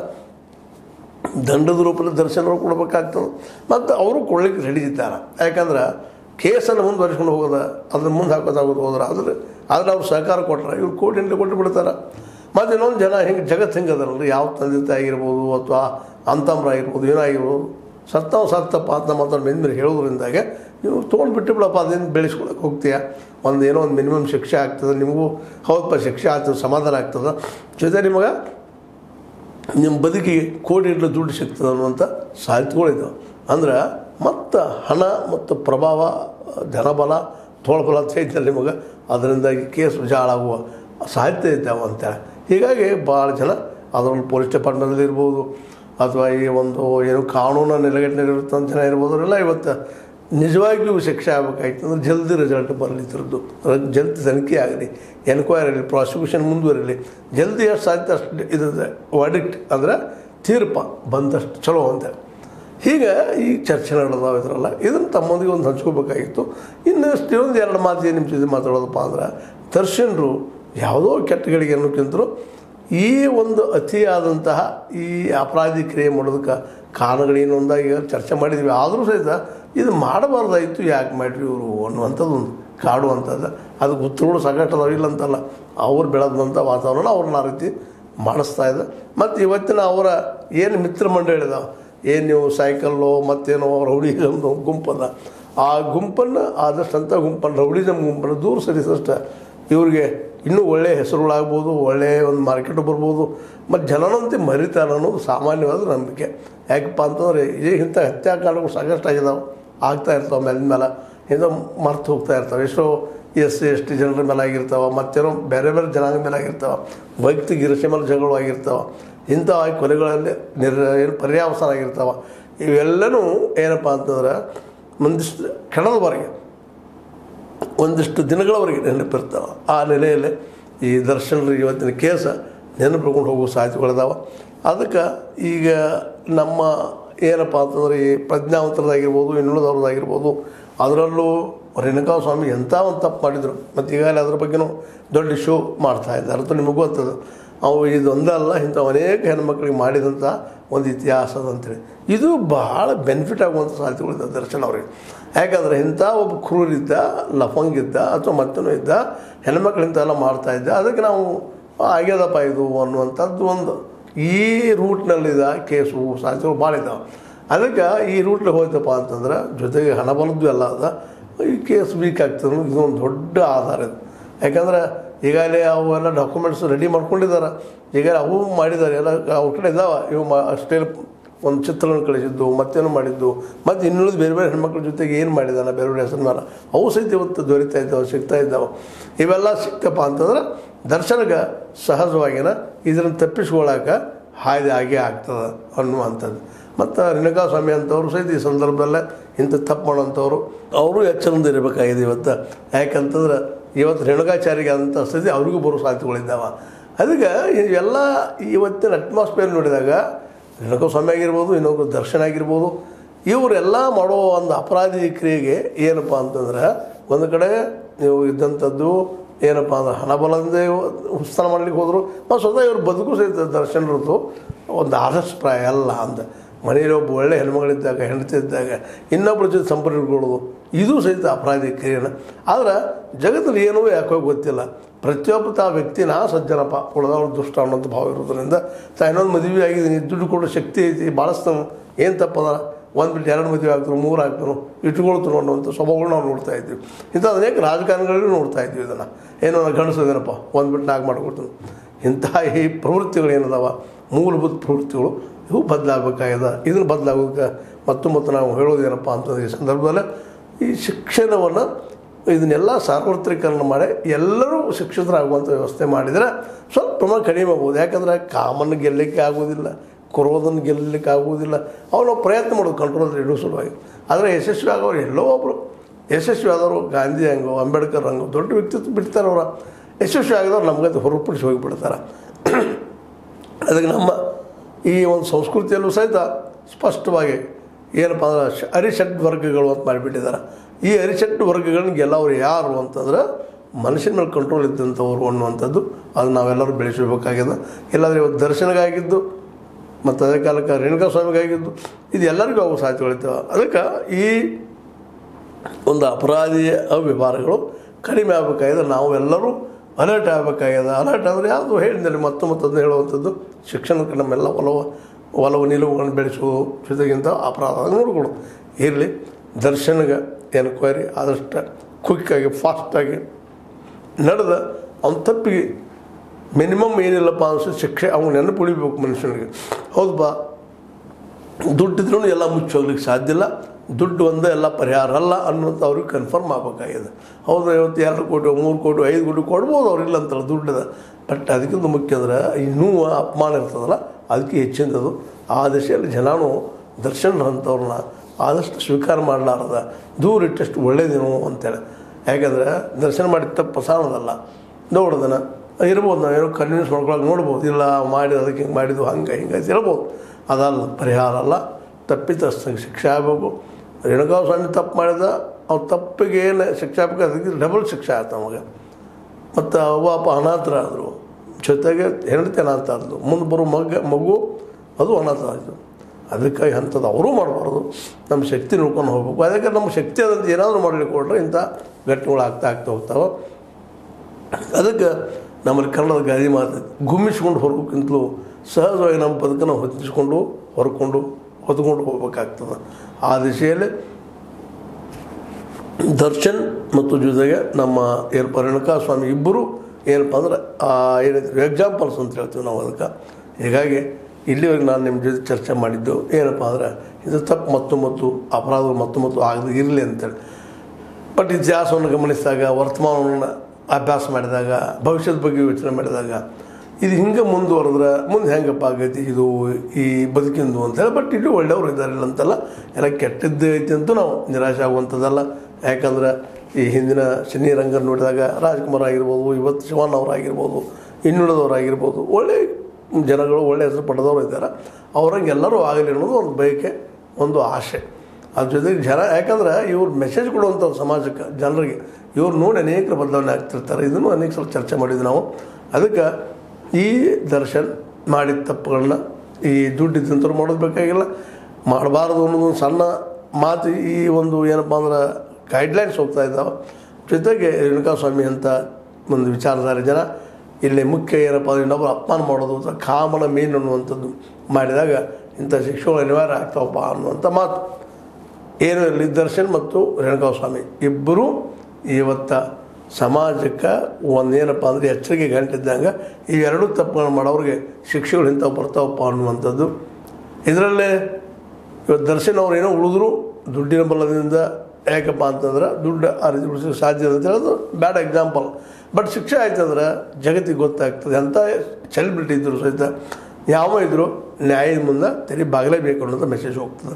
ದಂಡದ ರೂಪದಲ್ಲಿ ದರ್ಶನರು ಕೊಡಬೇಕಾಗ್ತದೆ. ಮತ್ತು ಅವರು ಕೊಡ್ಲಿಕ್ಕೆ ರೆಡಿ ಇದ್ದಾರೆ. ಯಾಕಂದ್ರೆ ಕೇಸನ್ನು ಮುಂದುವರಿಸ್ಕೊಂಡು ಹೋಗೋದ ಅದನ್ನು ಮುಂದೆ ಹಾಕೋದಾಗೋದು ಹೋದ್ರೆ ಆದರೆ ಅವ್ರು ಸಹಕಾರ ಕೊಟ್ಟರೆ ಇವ್ರು ಕೋಟಿ ಕೊಟ್ಟು ಬಿಡ್ತಾರೆ. ಮತ್ತು ಇನ್ನೊಂದು ಜನ ಹಿಂಗೆ ಜಗತ್ತು ಹಿಂಗೆ ಅದರಲ್ಲ, ಯಾವ ತಂದೆ ತಾಯಿ ಆಗಿರ್ಬೋದು ಅಥವಾ ಅಂತಮ್ರ ಆಗಿರ್ಬೋದು ಏನಾಗಿರ್ಬೋದು, ಸತ್ತಪ್ಪ ಅಂತ ಮಾತಾಡಿ ಮೇಲೆ ಹೇಳೋದ್ರಿಂದಾಗೆ ನೀವು ತೊಗೊಂಡು ಬಿಟ್ಟು ಬಿಡಪ್ಪ, ಅದನ್ನು ಬೆಳೆಸ್ಕೊಳಕ್ಕೆ ಹೋಗ್ತೀಯ, ಏನೋ ಒಂದು ಮಿನಿಮಮ್ ಶಿಕ್ಷೆ ಆಗ್ತದೆ, ನಿಮಗೂ ಹೌದಪ್ಪ ಶಿಕ್ಷೆ ಆಗ್ತದೆ, ಸಮಾಧಾನ ಆಗ್ತದೆ, ಜೊತೆ ನಿಮಗೆ ನಿಮ್ಮ ಬದುಕಿಗೆ ಕೋಟಿ ದುಡ್ಡು ಸಿಗ್ತದೆ ಅನ್ನುವಂಥ ಸಾಧ್ಯತೆಗಳಿದ್ದಾವೆ. ಅಂದ್ರೆ ಮತ್ತು ಹಣ ಮತ್ತು ಪ್ರಭಾವ, ಜನಬಲ, ತೋಳ್ಬಲ ಸಹಿತ ನಿಮಗೆ ಅದರಿಂದಾಗಿ ಕೇಸ್ ಜಾಳಾಗುವ ಸಾಧ್ಯತೆ ಇದ್ದಾವೆ ಅಂತೇಳಿ. ಹೀಗಾಗಿ ಭಾಳ ಜನ ಅದರಲ್ಲಿ ಪೊಲೀಸ್ ಡಿಪಾರ್ಟ್ಮೆಂಟಲ್ಲಿ ಇರ್ಬೋದು ಅಥವಾ ಈ ಒಂದು ಏನು ಕಾನೂನು ನೆಲೆಗಟ್ಟಿನಿರುತ್ತಂಥ ಜನ ಇರ್ಬೋದು, ಅವರೆಲ್ಲ ಇವತ್ತು ನಿಜವಾಗಿಯೂ ಶಿಕ್ಷೆ ಆಗಬೇಕಾಯ್ತು ಅಂದ್ರೆ ಜಲ್ದಿ ರಿಸಲ್ಟ್ ಬರಲಿ, ಇದ್ರದ್ದು ಜಲ್ದಿ ತನಿಖೆ ಆಗಲಿ, ಎನ್ಕ್ವೈರಿ ಆಗಲಿ, ಪ್ರಾಸಿಕ್ಯೂಷನ್ ಮುಂದುವರಿಲಿ, ಜಲ್ದಿ ಎಷ್ಟು ಸಾಧ್ಯ ಅಷ್ಟು ಇದು ವರ್ಡಿಕ್ಟ್ ಅಂದರೆ ತೀರ್ಪ ಬಂದಷ್ಟು ಚಲೋ ಅಂತ. ಹೀಗೆ ಈ ಚರ್ಚೆ ನಡೆದಾವೆ ಇದರಲ್ಲ, ಇದನ್ನು ತಮ್ಮೊಂದಿಗೆ ಒಂದು ಹಂಚ್ಕೋಬೇಕಾಗಿತ್ತು. ಇನ್ನಷ್ಟು ಇನ್ನೊಂದು 2 ಮಾತು ಏನು ನಿಮ್ಮ ಜೊತೆ ಮಾತಾಡೋದಪ್ಪ ಅಂದ್ರೆ, ದರ್ಶನರು ಯಾವುದೋ ಕೆಟ್ಟಗಳಿಗೆ ಅನ್ನೋಕ್ಕಿಂತಲೂ ಈ ಒಂದು ಅತಿಯಾದಂತಹ ಈ ಅಪರಾಧಿ ಕ್ರಿಯೆ ಮಾಡೋದಕ್ಕೆ ಕಾರಣಗಳೇನು ಅಂದಾಗ ಈಗ ಚರ್ಚೆ ಮಾಡಿದ್ವಿ. ಆದರೂ ಸಹಿತ ಇದು ಮಾಡಬಾರ್ದಾಯಿತು, ಯಾಕೆ ಮಾಡಿರಿ ಇವರು ಅನ್ನುವಂಥದ್ದು ಒಂದು ಕಾಡುವಂಥದ್ದು. ಅದಕ್ಕೆ ಉತ್ತರಗಳು ಸಾಕಷ್ಟು ಅದಾವ, ಇಲ್ಲ ಅಂತಲ್ಲ. ಅವ್ರು ಬೆಳೆದಂಥ ವಾತಾವರಣ ಅವ್ರನ್ನ ಆ ರೀತಿ ಮಾಡಿಸ್ತಾ ಇದೆ. ಮತ್ತು ಇವತ್ತಿನ ಅವರ ಏನು ಮಿತ್ರ ಮಂಡಳಿ ಇದಾವೆ, ಏನು ನೀವು ಸೈಕಲ್ಲು ಮತ್ತೇನೋ ರೌಡಿಸಮ್ ಗುಂಪಲ್ಲ, ಆ ಗುಂಪನ್ನು ಆದಷ್ಟು ಅಂಥ ಗುಂಪನ್ನು ರೌಡಿಸಮ್ ಗುಂಪನ್ನು ದೂರ ಸರಿಸಷ್ಟು ಇವ್ರಿಗೆ ಇನ್ನೂ ಒಳ್ಳೆಯ ಹೆಸರುಗಳಾಗ್ಬೋದು, ಒಳ್ಳೆಯ ಒಂದು ಮಾರ್ಕೆಟು ಬರ್ಬೋದು, ಮತ್ತು ಜನನಂತೆ ಮರಿತಾರೆ ಅನ್ನೋದು ಸಾಮಾನ್ಯವಾದ ನಂಬಿಕೆ. ಯಾಕಪ್ಪ ಅಂತಂದರೆ ಇಂಥ ಹತ್ಯಾಕಾಂಡಗಳು ಸಾಕಷ್ಟು ಆಗಿದಾವೆ, ಆಗ್ತಾ ಇರ್ತಾವೆ, ಮೇಲೆ ಇಂಥ ಮರ್ತು ಹೋಗ್ತಾ ಇರ್ತಾವೆ. ಎಷ್ಟೋ SC/ST ಜನರ ಮೇಲೆ ಆಗಿರ್ತಾವೆ, ಮತ್ತೇನೋ ಬೇರೆ ಬೇರೆ ಜನಾಂಗ ಮೇಲೆ ಆಗಿರ್ತಾವೆ, ವೈಯಕ್ತಿಕ ಇರಸೆ ಮೇಲೆ ಜಗಳು ಆಗಿರ್ತಾವೆ. ಇಂಥ ಕೊಲೆಗಳಲ್ಲಿ ಏನು ಪರ್ಯಾವಸಾನ ಆಗಿರ್ತಾವೆ. ಇವೆಲ್ಲನೂ ಏನಪ್ಪ ಅಂತಂದ್ರೆ ಒಂದಿಷ್ಟು ಕ್ಷಣದವರೆಗೆ ಒಂದಿಷ್ಟು ದಿನಗಳವರೆಗೆ ನೆನಪಿರ್ತಾವೆ. ಆ ನೆಲೆಯಲ್ಲಿ ಈ ದರ್ಶನರಿಗೆ ಇವತ್ತಿನ ಕೇಸ ನೆನಪಿಡ್ಕೊಂಡು ಹೋಗೋ ಸಾಧ್ಯತೆಗಳಿದಾವೆ. ಅದಕ್ಕೆ ಈಗ ನಮ್ಮ ಏನಪ್ಪ ಅಂತಂದ್ರೆ ಈ ಪ್ರಜ್ಞಾವಂತರದಾಗಿರ್ಬೋದು, ಇನ್ನುಳಿದವ್ರದ್ದಾಗಿರ್ಬೋದು, ಅದರಲ್ಲೂ ರೇಣುಕಾ ಸ್ವಾಮಿ ಎಂಥ ಒಂದು ತಪ್ಪು ಮಾಡಿದರು. ಮತ್ತು ಈಗಾಗಲೇ ಅದ್ರ ಬಗ್ಗೆನೂ ದೊಡ್ಡ ಇಶ್ಯೂ ಮಾಡ್ತಾಯಿದ್ದಾರೆ. ಅದು ನಿಮಗೂ ಅಂತದ್ದು ಅವು ಇದೊಂದೇ ಅಲ್ಲ, ಇಂಥ ಅನೇಕ ಹೆಣ್ಮಕ್ಳಿಗೆ ಮಾಡಿದಂಥ ಒಂದು ಇತಿಹಾಸ ಅಂತೇಳಿ ಇದು ಭಾಳ ಬೆನಿಫಿಟ್ ಆಗುವಂಥ ಸಾಧ್ಯತೆಗಳಿದೆ ದರ್ಶನ್ ಅವ್ರಿಗೆ. ಯಾಕಂದರೆ ಇಂಥ ಒಬ್ಬ ಕ್ರೂರಿದ್ದ, ಲಫಂಗಿದ್ದ ಅಥವಾ ಮತ್ತೂ ಇದ್ದ, ಹೆಣ್ಮಕ್ಳು ಇಂಥೆಲ್ಲ ಮಾಡ್ತಾಯಿದ್ದ. ಅದಕ್ಕೆ ನಾವು ಆಗ್ಯದಪ್ಪ ಇದು ಅನ್ನುವಂಥದ್ದು ಒಂದು ಈ ರೂಟ್ನಲ್ಲಿದ್ದ ಕೇಸು ಸಾಧ್ಯತೆಗಳು ಭಾಳ ಇದ್ದಾವೆ. ಅದಕ್ಕೆ ಈ ರೂಟ್ಲಿ ಹೋಯ್ತಪ್ಪ ಅಂತಂದ್ರೆ ಜೊತೆಗೆ ಹಣ ಬಲದ್ದು ಎಲ್ಲ ಅದ, ಈ ಕೇಸ್ ವೀಕ್ ಆಗ್ತದೆ. ಇದೊಂದು ದೊಡ್ಡ ಆಧಾರ ಇದು. ಯಾಕಂದ್ರೆ ಈಗಾಗಲೇ ಅವೆಲ್ಲ ಡಾಕ್ಯುಮೆಂಟ್ಸ್ ರೆಡಿ ಮಾಡ್ಕೊಂಡಿದ್ದಾರೆ, ಈಗಾಗಲೇ ಅವು ಮಾಡಿದ್ದಾರೆ, ಎಲ್ಲ ಅವ್ರ ಕಡೆ ಇದ್ದಾವೆ. ಇವು ಅಷ್ಟೇ ಒಂದು ಚಿತ್ರವನ್ನು ಕಳಿಸಿದ್ದು, ಮತ್ತೇನು ಮಾಡಿದ್ದು, ಮತ್ತು ಇನ್ನುಳಿದು ಬೇರೆ ಬೇರೆ ಹೆಣ್ಮಕ್ಳ ಜೊತೆಗೆ ಏನು ಮಾಡಿದ್ದಾನೆ ಬೇರೆ ಬೇರೆ ಹೆಸರು ಮೇಲೆ ಅವು ಸಹಿತ ಇವತ್ತು ದೊರೀತಾ ಇದ್ದಾವೆ, ಸಿಗ್ತಾ ಇದ್ದಾವೆ. ಇವೆಲ್ಲ ಸಿಕ್ತಪ್ಪ ಅಂತಂದ್ರೆ ದರ್ಶನಗೆ ಸಹಜವಾಗಿನ ಇದನ್ನು ತಪ್ಪಿಸ್ಕೊಳ್ಳೋಕೆ ಹಾಯ್ದೆ ಆಗೇ ಆಗ್ತದೆ ಅನ್ನುವಂಥದ್ದು. ಮತ್ತು ರೇಣುಕಾ ಸ್ವಾಮಿ ಅಂಥವ್ರು ಸಹಿತ ಈ ಸಂದರ್ಭದಲ್ಲೇ ಇಂಥ ತಪ್ಪು ಮಾಡೋಂಥವ್ರು ಅವರು ಎಚ್ಚರಿಂದ ಇರಬೇಕಾಗಿದೆ ಇವತ್ತು. ಯಾಕಂತಂದ್ರೆ ಇವತ್ತು ರೇಣುಕಾಚಾರ್ಯಗೆ ಆದಂಥ ಸ್ಥಿತಿ ಅವ್ರಿಗೂ ಬರೋ ಸಾಧ್ಯತೆಗಳಿದ್ದಾವೆ. ಅದಕ್ಕೆ ಇವೆಲ್ಲ ಇವತ್ತಿನ ಅಟ್ಮಾಸ್ಫಿಯರ್ ನೋಡಿದಾಗ ರೇಣುಕಾ ಸ್ವಾಮಿ ಆಗಿರ್ಬೋದು, ಇನ್ನೊಬ್ಬರು ದರ್ಶನ ಆಗಿರ್ಬೋದು, ಇವರೆಲ್ಲ ಮಾಡೋ ಒಂದು ಅಪರಾಧಿ ಕ್ರಿಯೆಗೆ ಏನಪ್ಪ ಅಂತಂದ್ರೆ ಒಂದು ಕಡೆ ನೀವು ಇದ್ದಂಥದ್ದು ಏನಪ್ಪ ಅಂದ್ರೆ ಹಣ ಬಲಂದೇ ಉತ್ಸಾಹ ಮಾಡ್ಲಿಕ್ಕೆ ಹೋದರು, ಮತ್ತು ಸ್ವತಃ ಇವ್ರ ಬದುಕು ಸಹಿತ ದರ್ಶನರದ್ದು ಒಂದು ಆದರ್ಶಪ್ರಾಯ ಅಲ್ಲ ಅಂತ. ಮನೆಯಲ್ಲಿ ಒಬ್ಬ ಒಳ್ಳೆ ಹೆಣ್ಮಗಳಿದ್ದಾಗ, ಹೆಂಡತಿ ಇದ್ದಾಗ ಇನ್ನೊಬ್ಬರ ಜೊತೆ ಸಂಪರ್ಕ ಇಟ್ಕೊಳ್ಳೋದು ಇದು ಸಹಿತ ಅಪರಾಧಿ ಕ್ರಿಯೆನ. ಆದ್ರೆ ಜಗತ್ತಲ್ಲಿ ಏನೋ ಯಾಕೋ ಗೊತ್ತಿಲ್ಲ, ಪ್ರತಿಯೊಬ್ಬ ತಾ ವ್ಯಕ್ತಿನ ಸಜ್ಜನಪ್ಪ ಉಳಿದವ್ರು ದುಷ್ಟ ಅನ್ನೋಂಥ ಭಾವ ಇರೋದ್ರಿಂದ ಇನ್ನೊಂದು ಮದುವೆ ಆಗಿದ್ದೀನಿ, ದುಡ್ಡು ಕೊಡೋ ಶಕ್ತಿ ಐತಿ, ಭಾಳಸ್ತಾನು, ಏನು ತಪ್ಪದ, ಒಂದು ಬಿಟ್ಟು 2 ಮದುವೆ ಆಗ್ತಾನೆ, 3 ಆಗ್ತಾನು, ಇಟ್ಕೊಳ್ತಾನು ಅನ್ನುವಂಥ ಸ್ವಭಾವಗಳು ನಾವು ನೋಡ್ತಾ ಇದ್ದೀವಿ. ಇಂಥ ಅನೇಕ ರಾಜಕಾರಣಗಳಿಗೂ ನೋಡ್ತಾ ಇದ್ದೀವಿ. ಇದನ್ನು ಏನೋ ಗಣಿಸೋದೇನಪ್ಪ, ಒಂದು ಬಿಟ್ಟು 4 ಮಾಡ್ಕೊಡ್ತಾನೆ. ಇಂಥ ಈ ಪ್ರವೃತ್ತಿಗಳು ಏನದಾವ, ಮೂಲಭೂತ ಪ್ರವೃತ್ತಿಗಳು ಇವು ಬದಲಾಗಬೇಕಾಗ್ಯದ. ಇದನ್ನು ಬದಲಾಗೋಕ್ಕೆ ಮತ್ತು ನಾವು ಹೇಳೋದೇನಪ್ಪ ಅಂತಂದ್ರೆ ಈ ಸಂದರ್ಭದಲ್ಲಿ ಈ ಶಿಕ್ಷಣವನ್ನು ಇದನ್ನೆಲ್ಲ ಸಾರ್ವತ್ರೀಕರಣ ಮಾಡಿ ಎಲ್ಲರೂ ಶಿಕ್ಷಿತರಾಗುವಂಥ ವ್ಯವಸ್ಥೆ ಮಾಡಿದರೆ ಸ್ವಲ್ಪ ಪ್ರಮಾಣ ಕಡಿಮೆ ಆಗ್ಬೋದು. ಯಾಕಂದರೆ ಕಾಮನ್ನು ಗೆಲ್ಲಲಿಕ್ಕೆ ಆಗೋದಿಲ್ಲ, ಕೊರೋದನ್ನು ಗೆಲ್ಲಲಿಕ್ಕೆ ಆಗೋದಿಲ್ಲ. ನಾವು ಪ್ರಯತ್ನ ಮಾಡೋದು ಕಂಟ್ರೋಲ್ ಇಡೋ ಸಲುವಾಗಿ. ಆದರೆ ಯಶಸ್ವಿ ಆಗೋರು ಎಲ್ಲೋ ಒಬ್ಬರು ಯಶಸ್ವಿ ಆದವರು ಗಾಂಧಿ ಹಂಗೋ ಅಂಬೇಡ್ಕರ್ ಹಂಗೋ ದೊಡ್ಡ ವ್ಯಕ್ತಿತ್ವ ಬಿಡ್ತಾರೆ. ಅವರ ಯಶಸ್ವಿ ಆಗಿದವ್ರು ನಮಗಂತ ಹೊರಪಡಿಸಿ ಹೋಗಿಬಿಡ್ತಾರೆ. ಅದಕ್ಕೆ ನಮ್ಮ ಈ ಒಂದು ಸಂಸ್ಕೃತಿಯಲ್ಲೂ ಸಹಿತ ಸ್ಪಷ್ಟವಾಗಿ ಏನಪ್ಪ ಅಂದ್ರೆ ಅರಿಷಡ್ ವರ್ಗಗಳು ಅಂತ ಮಾಡಿಬಿಟ್ಟಿದ್ದಾರೆ. ಈ ಅರಿಷಡ್ ವರ್ಗಗಳನ್ನ ಗೆಲ್ಲವ್ರು ಯಾರು ಅಂತಂದ್ರೆ ಮನುಷ್ಯನ ಮೇಲೆ ಕಂಟ್ರೋಲ್ ಇದ್ದಂಥವ್ರು ಅನ್ನುವಂಥದ್ದು ಅದು ನಾವೆಲ್ಲರೂ ಬೆಳೆಸಬೇಕಾಗಿದೆ. ಇಲ್ಲಾಂದರೆ ಇವತ್ತು ದರ್ಶನಗಾಗಿದ್ದು ಮತ್ತು ಅದೇ ಕಾಲಕ್ಕೆ ರೇಣುಕಾ ಸ್ವಾಮಿಗಾಗಿದ್ದು ಇದು ಎಲ್ಲರಿಗೂ ಅವು ಸಾಧ್ಯಗಳಿದ್ದಾವೆ. ಅದಕ್ಕೆ ಈ ಒಂದು ಅಪರಾಧಿಯ ಅವ್ಯವಹಾರಗಳು ಕಡಿಮೆ ಆಗಬೇಕಾಗಿದೆ. ನಾವು ಎಲ್ಲರೂ ಅಲರ್ಟ್ ಆಗಬೇಕಾಗಿದೆ. ಅಲರ್ಟ್ ಅಂದರೆ ಯಾವುದು ಹೇಳಿದ್ದಲ್ಲಿ ಮತ್ತೊಂದು ಹೇಳುವಂಥದ್ದು ಶಿಕ್ಷಣಕ್ಕೆ ನಮ್ಮೆಲ್ಲ ಒಲವು ನಿಲುವುಗಳನ್ನು ಬೆಳೆಸುವುದು ಜೊತೆಗಿಂತ ಅಪರಾಧ ನೋಡ್ಕೊಳ್ಳೋದು ಇರಲಿ. ದರ್ಶನಗೆ ಎನ್ಕ್ವೈರಿ ಆದಷ್ಟು ಕ್ವಿಕ್ಕಾಗಿ ಫಾಸ್ಟಾಗಿ ನಡೆದ ಅವ್ನ ತಪ್ಪಿಗೆ ಮಿನಿಮಮ್ ಏನಿಲ್ಲಪ್ಪ ಅನಿಸೋ ಶಿಕ್ಷೆ ಅವ್ನು ನೆನಪು ಉಳಿಬೇಕು ಮನುಷ್ಯನಿಗೆ. ಹೌದಪ್ಪ, ದುಡ್ಡಿದ್ರೂ ಎಲ್ಲ ಮುಚ್ಚೋಗ್ಲಿಕ್ಕೆ ಸಾಧ್ಯ ಇಲ್ಲ, ದುಡ್ಡು ಒಂದೇ ಎಲ್ಲ ಪರಿಹಾರ ಅಲ್ಲ ಅನ್ನೋಂಥ ಅವ್ರಿಗೆ ಕನ್ಫರ್ಮ್ ಆಗಬೇಕಾಗಿದೆ. ಹೌದು, ಇವತ್ತು 2 ಕೋಟಿ 3 ಕೋಟಿ 5 ಕೋಟಿ ಕೊಡ್ಬೋದು, ಅವ್ರಿಲ್ಲ ಅಂತಲ್ಲ ದುಡ್ಡದ. ಬಟ್ ಅದಕ್ಕಿಂತ ಮುಖ್ಯ ಅಂದ್ರೆ ಈ ನೋವು ಅಪಮಾನ ಇರ್ತದಲ್ಲ ಅದಕ್ಕೆ ಹೆಚ್ಚಿನದು. ಆ ದಿಶೆಯಲ್ಲಿ ಜನನೂ ದರ್ಶನರಂಥವ್ರನ್ನ ಆದಷ್ಟು ಸ್ವೀಕಾರ ಮಾಡಲಾರ್ದ ದೂರ ಇಟ್ಟಷ್ಟು ಒಳ್ಳೇದೇನೋ ಅಂತೇಳಿ. ಯಾಕಂದರೆ ದರ್ಶನ ಮಾಡಿದ ತಪ್ಪು ಸಾಣದಲ್ಲ, ನೋಡೋದನ್ನು ಇರ್ಬೋದು. ನಾವೇನೋ ಕನ್ವಿನ್ಸ್ ಮಾಡ್ಕೊಳಕ್ಕೆ ನೋಡ್ಬೋದು, ಇಲ್ಲ ಮಾಡಿದ ಅದಕ್ಕೆ ಹಿಂಗೆ ಮಾಡಿದ್ದು ಹಂಗೆ ಇರ್ಬೋದು. ಅದಲ್ಲ, ಪರಿಹಾರ ಅಲ್ಲ. ತಪ್ಪಿತಸ್ಥಂಗೆ ಶಿಕ್ಷೆ ಆಗಬೇಕು. ರೇಣುಕಾ ಸ್ವಾಮಿ ತಪ್ಪು ಮಾಡಿದ ಅವ್ರ ತಪ್ಪಿಗೆ ಏನು ಶಿಕ್ಷೆ ಆಗಬೇಕು, ಅದಕ್ಕೆ ಡಬಲ್ ಶಿಕ್ಷೆ ಆಯ್ತು ನಮಗೆ. ಮತ್ತು ಅವ್ವಪ್ಪ ಅನಾಥರ ಆದರು, ಜೊತೆಗೆ ಹೆಂಡತಿ ಅನಾಥ ಆದಳು, ಮುಂದೆ ಬರೋ ಮಗು ಅದು ಅನಾಥ ಆಯಿತು. ಅದಕ್ಕಾಗಿ ಅಂಥದ್ದು ಅವರೂ ಮಾಡಬಾರ್ದು. ನಮ್ಮ ಶಕ್ತಿ ನೋಡ್ಕೊಂಡು ಹೋಗ್ಬೇಕು. ಅದಕ್ಕೆ ನಮ್ಮ ಶಕ್ತಿ ಅದಂತ ಏನಾದರೂ ಮಾಡಲಿಕ್ಕೆ ಕೊಟ್ಟರೆ ಇಂಥ ಘಟನೆಗಳು ಆಗ್ತಾ ಹೋಗ್ತಾವೆ. ಅದಕ್ಕೆ ನಮ್ಮಲ್ಲಿ ಕನ್ನಡದ ಗಾದಿ ಮಾತು, ಗುಮ್ಮಿಸ್ಕೊಂಡು ಹೊರಗೋಕ್ಕಿಂತಲೂ ಸಹಜವಾಗಿ ನಮ್ಮ ಬದುಕನ್ನು ಹೊತ್ತಿಸ್ಕೊಂಡು ಹೊತ್ಕೊಂಡು ಹೋಗ್ಬೇಕಾಗ್ತದೆ. ಆ ದಿಶೆಯಲ್ಲಿ ದರ್ಶನ್ ಮತ್ತು ಜೊತೆಗೆ ನಮ್ಮ ಏನಪ್ಪ ರೇಣುಕಾ ಸ್ವಾಮಿ ಇಬ್ಬರು ಏನಪ್ಪ ಅಂದ್ರೆ ಏನೈತೆ ಎಕ್ಸಾಂಪಲ್ಸ್ ಅಂತ ಹೇಳ್ತೀವಿ ನಾವು ಅದಕ್ಕೆ. ಹೀಗಾಗಿ ಇಲ್ಲಿವರೆಗೆ ನಾನು ನಿಮ್ಮ ಜೊತೆ ಚರ್ಚೆ ಮಾಡಿದ್ದು ಏನಪ್ಪ ಅಂದ್ರೆ ಇದು ತಪ್ಪು ಮತ್ತು ಅಪರಾಧಗಳು ಮತ್ತು ಆಗದೆ ಇರಲಿ ಅಂತೇಳಿ. ಬಟ್ ಇತಿಹಾಸವನ್ನು ಗಮನಿಸಿದಾಗ, ವರ್ತಮಾನವನ್ನು ಅಭ್ಯಾಸ ಮಾಡಿದಾಗ, ಭವಿಷ್ಯದ ಬಗ್ಗೆ ಯೋಚನೆ ಮಾಡಿದಾಗ ಇದು ಹಿಂಗೆ ಮುಂದುವರೆದ್ರೆ ಮುಂದೆ ಹೆಂಗಪ್ಪ ಆಗೈತಿ ಇದು ಈ ಬದುಕಿಂದು ಅಂತೇಳಿ. ಬಟ್ ಇಲ್ಲಿ ಒಳ್ಳೆಯವರು ಇದ್ದಾರಿಲ್ಲ ಅಂತಲ್ಲ, ಎಲ್ಲ ಕೆಟ್ಟದ್ದು ಐತಿ ಅಂತೂ ನಾವು ನಿರಾಶೆ ಆಗುವಂಥದ್ದಲ್ಲ. ಯಾಕಂದ್ರೆ ಈ ಹಿಂದಿನ ಸಿನಿ ರಂಗ ನೋಡಿದಾಗ ರಾಜ್ಕುಮಾರ್ ಆಗಿರ್ಬೋದು, ಇವತ್ತು ಶಿವನ್ ಅವರಾಗಿರ್ಬೋದು, ಇನ್ನುಳಿದವರಾಗಿರ್ಬೋದು, ಒಳ್ಳೆ ಜನಗಳು ಒಳ್ಳೆ ಹೆಸರು ಪಡೆದವರು ಇದ್ದಾರೆ. ಅವ್ರಂಗೆ ಎಲ್ಲರೂ ಆಗಲಿ ಅನ್ನೋದು ಒಂದು ಬಯಕೆ, ಒಂದು ಆಸೆ. ಅದ್ರ ಜೊತೆಗೆ ಜನ, ಯಾಕಂದ್ರೆ ಇವ್ರು ಮೆಸೇಜ್ ಕೊಡುವಂಥ ಸಮಾಜಕ್ಕೆ ಜನರಿಗೆ ಇವ್ರು ನೋಡಿ ಅನೇಕರು ಬದಲಾವಣೆ ಆಗ್ತಿರ್ತಾರೆ. ಇದನ್ನು ಅನೇಕ ಸಲ ಚರ್ಚೆ ಮಾಡಿದ್ವಿ ನಾವು. ಅದಕ್ಕೆ ಈ ದರ್ಶನ್ ಮಾಡಿದ ತಪ್ಪುಗಳನ್ನ ಈ ದುಡ್ಡಿದ್ದಂಥವ್ರು ಮಾಡೋದು ಬೇಕಾಗಿಲ್ಲ, ಮಾಡಬಾರ್ದು ಅನ್ನೋದೊಂದು ಸಣ್ಣ ಮಾತು ಈ ಒಂದು ಏನಪ್ಪ ಅಂದ್ರೆ ಗೈಡ್ಲೈನ್ಸ್ ಹೋಗ್ತಾ ಇದ್ದಾವೆ. ಜೊತೆಗೆ ರೇಣುಕಾ ಸ್ವಾಮಿ ಅಂತ ಒಂದು ವಿಚಾರಧಾರೆ ಜನ ಇಲ್ಲಿ ಮುಖ್ಯ ಏನಪ್ಪ ಅಂದರೆ ಇನ್ನೊಬ್ಬರು ಅಪಮಾನ ಮಾಡೋದು ಅಥವಾ ಕಾಮನ ಮೀನು ಅನ್ನುವಂಥದ್ದು ಮಾಡಿದಾಗ ಇಂಥ ಶಿಕ್ಷೆಗಳು ಅನಿವಾರ್ಯ ಆಗ್ತಾವಪ್ಪ ಅನ್ನುವಂಥ ಮಾತು. ಏನು ಇರಲಿ, ದರ್ಶನ್ ಮತ್ತು ರೇಣುಕಾ ಸ್ವಾಮಿ ಇಬ್ಬರು ಇವತ್ತು ಸಮಾಜಕ್ಕೆ ಒಂದೇನಪ್ಪ ಅಂದರೆ ಎಚ್ಚರಿಕೆ ಗಂಟಿದ್ದಂಗೆ ಈ ಎರಡೂ ತಪ್ಪುಗಳನ್ನು ಮಾಡೋರಿಗೆ ಶಿಕ್ಷೆಗಳು ಇಂಥವು ಬರ್ತಾವಪ್ಪ ಅನ್ನುವಂಥದ್ದು. ಇದರಲ್ಲೇ ಇವತ್ತು ದರ್ಶನ್ ಅವ್ರು ಏನೋ ಉಳಿದ್ರು ದುಡ್ಡಿನ ಬಲದಿಂದ, ಯಾಕಪ್ಪ ಅಂತಂದ್ರೆ ದುಡ್ಡು ಉಳಿಸೋಕ್ಕೆ ಸಾಧ್ಯ ಅಂತ ಹೇಳೋದು ಬ್ಯಾಡ್ ಎಕ್ಸಾಂಪಲ್. ಬಟ್ ಶಿಕ್ಷೆ ಆಯ್ತಂದ್ರೆ ಜಗತ್ತಿಗೆ ಗೊತ್ತಾಗ್ತದೆ. ಅಂಥ ಸೆಲೆಬ್ರಿಟಿ ಇದ್ದರು ಸಹಿತ ಯಾವ ಇದ್ದರೂ ನ್ಯಾಯದ ಮುಂದೆ ತೆರಿ ಬಾಗಲೇಬೇಕು ಅನ್ನೋದು ಮೆಸೇಜ್ ಹೋಗ್ತದೆ.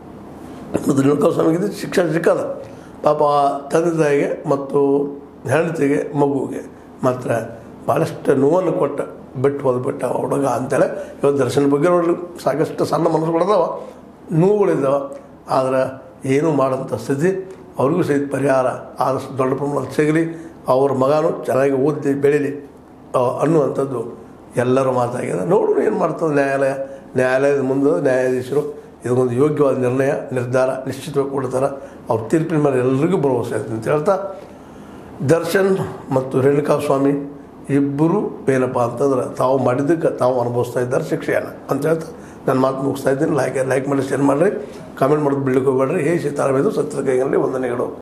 ಮತ್ತು ರೇಣುಕಾ ಸ್ವಾಮಿಗೆ ಶಿಕ್ಷೆ ಸಿಕ್ಕದ ಪಾಪ ತಂದೆ ತಾಯಿಗೆ ಮತ್ತು ಹೆಂಡತಿಗೆ ಮಗುವಿಗೆ ಮಾತ್ರ ಭಾಳಷ್ಟು ನೋವನ್ನು ಬಿಟ್ಟು ಹೋದ್ಬಿಟ್ಟ ಹುಡುಗ ಅಂತೇಳಿ. ಇವತ್ತು ದರ್ಶನ ಬಗ್ಗೆ ನೋಡಲಿ ಸಾಕಷ್ಟು ಸಣ್ಣ ಮನಸ್ಸುಗಳಿದಾವೆ, ನೋವುಗಳಿದ್ದಾವೆ. ಆದರೆ ಏನೂ ಮಾಡೋಂಥ ಸ್ಥಿತಿ ಅವ್ರಿಗೂ ಸಹಿತ ಪರಿಹಾರ ಆದಷ್ಟು ದೊಡ್ಡ ಪ್ರಮಾಣದಲ್ಲಿ ಸಿಗಲಿ, ಅವ್ರ ಮಗನೂ ಚೆನ್ನಾಗಿ ಓದಿ ಬೆಳೀಲಿ ಅನ್ನುವಂಥದ್ದು ಎಲ್ಲರ ಮಾತಾಗಿದೆ. ನೋಡೋಣ ಏನು ಮಾಡ್ತದೆ ನ್ಯಾಯಾಲಯದ ಮುಂದೆ ನ್ಯಾಯಾಧೀಶರು ಇದೊಂದು ಯೋಗ್ಯವಾದ ನಿರ್ಧಾರ ನಿಶ್ಚಿತವಾಗಿ ಕೊಡ್ತಾರೆ. ಅವ್ರ ತೀರ್ಪಿನ ಮೇಲೆ ಎಲ್ಲರಿಗೂ ಭರವಸೆ ಆಗ್ತದೆ ಅಂತ ಹೇಳ್ತಾ, ದರ್ಶನ್ ಮತ್ತು ರೇಣುಕಾ ಸ್ವಾಮಿ ಇಬ್ಬರು ಏನಪ್ಪ ಅಂತಂದ್ರೆ ತಾವು ಮಾಡಿದ್ದಕ್ಕೆ ತಾವು ಅನುಭವಿಸ್ತಾ ಇದ್ದಾರೆ ಶಿಕ್ಷೆಯನ್ನು ಅಂತ ಹೇಳ್ತಾ ನಾನು ಮಾತು ಮುಗಿಸ್ತಾ ಇದ್ದೀನಿ. ಲೈಕ್ ಮಾಡಿ, ಶೇರ್ ಮಾಡಿರಿ, ಕಾಮೆಂಟ್ ಮಾಡೋದು ಬಿಡ್ಲಿಕ್ಕೆ ಹೋಗ್ಬೇಡ್ರಿ. ಸೀತಾರಾಮ್ ಇದು ಸತ್ಯದ ಕೈಗಳಲ್ಲಿ ವಂದನೆಗಳು.